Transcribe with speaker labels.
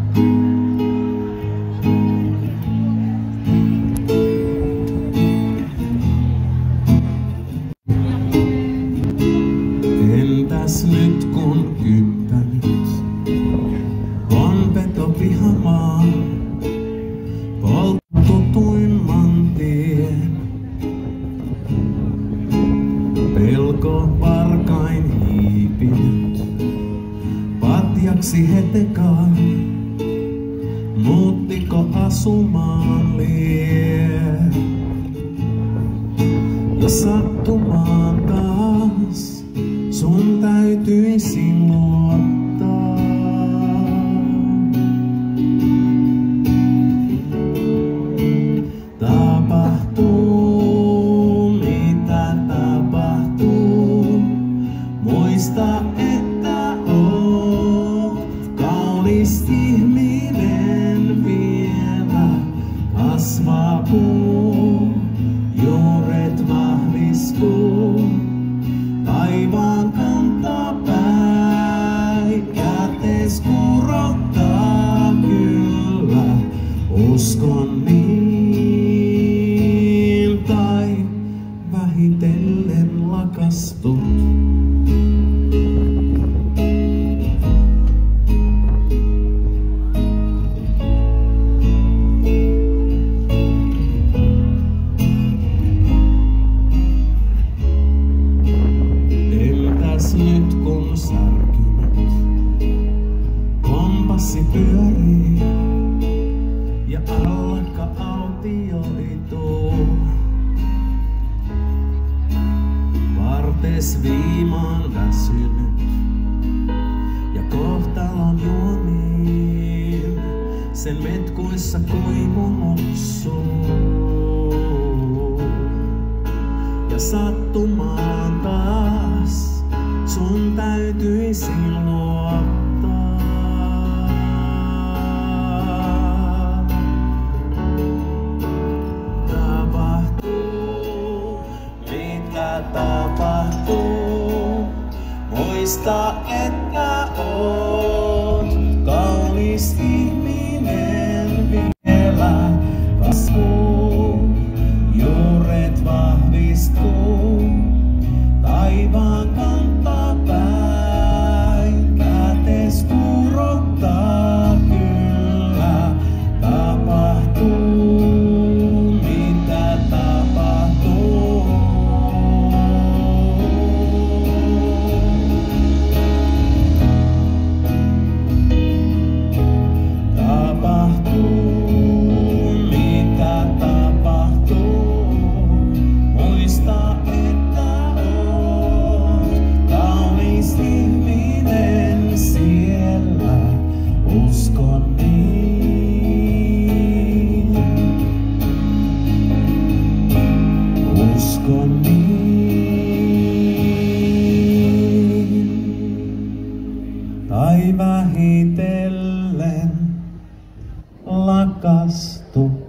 Speaker 1: Entäs nyt kun kyppänyt on petopihamaa, polttu tuimman tien. Pelko varkain hiipinyt, patjaksi hetekaan, muuttiko asumaan lie? Ja sattumaan taas sun täytyisi luottaa. Tapahtuu mitä tapahtuu, muista että oot kaunis ihminen vielä. Kasvaa puu, juuret vahvistuu, taivaan kantapäin kätes kurottaa kyllä. Uskon niin, tai vähitellen lakastut. Nyt kun särkynyt kompassi pyörii ja alka autioituu, vartes viimaan väsynyt ja kohtalon juomiin sen metkuissa koivu mutsuu. Ja sattumaan taas sun täytyisi luottaa. Tapahtuu mitä tapahtuu, muista että oot kaunis ihminen vielä. Kasvuu, juuret vahvistuu, taivaan kantapäin kätes kurottaa kyllä. Tapahtuu mitä tapahtuu. Tapahtuu mitä tapahtuu, muista että oot kaunis ihminen siellä. Uskon niin, uskon niin, tai vähitellen lakastu.